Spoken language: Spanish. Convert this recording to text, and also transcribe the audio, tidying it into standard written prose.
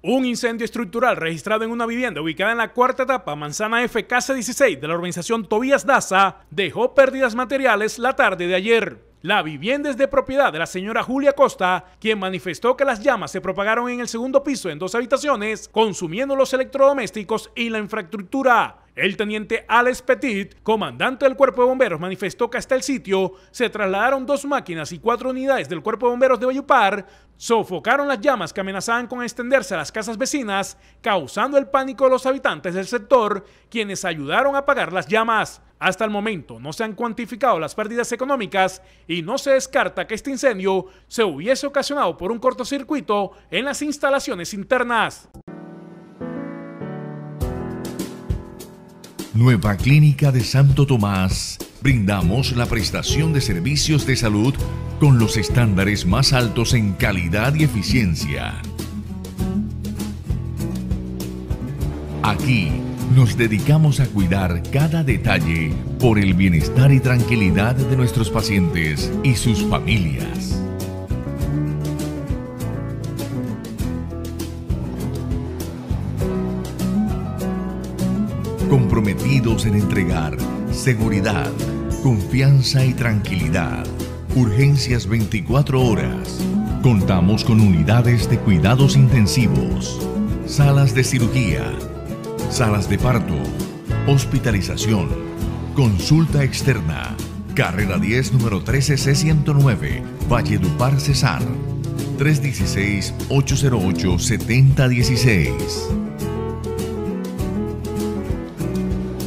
Un incendio estructural registrado en una vivienda ubicada en la cuarta etapa, Manzana F, Casa 16 de la urbanización Tobías Daza, dejó pérdidas materiales la tarde de ayer. La vivienda es de propiedad de la señora Julia Costa, quien manifestó que las llamas se propagaron en el segundo piso en 2 habitaciones, consumiendo los electrodomésticos y la infraestructura. El teniente Alex Petit, comandante del Cuerpo de Bomberos, manifestó que hasta el sitio se trasladaron 2 máquinas y 4 unidades del Cuerpo de Bomberos de Valledupar, sofocaron las llamas que amenazaban con extenderse a las casas vecinas, causando el pánico de los habitantes del sector, quienes ayudaron a apagar las llamas. Hasta el momento no se han cuantificado las pérdidas económicas y no se descarta que este incendio se hubiese ocasionado por un cortocircuito en las instalaciones internas. Nueva Clínica de Santo Tomás. Brindamos la prestación de servicios de salud con los estándares más altos en calidad y eficiencia. Aquí nos dedicamos a cuidar cada detalle por el bienestar y tranquilidad de nuestros pacientes y sus familias. Comprometidos en entregar seguridad, confianza y tranquilidad. Urgencias 24 horas. Contamos con unidades de cuidados intensivos, salas de cirugía, salas de parto, hospitalización, consulta externa. Carrera 10, número 13C109, Valledupar, Cesar. 316-808-7016.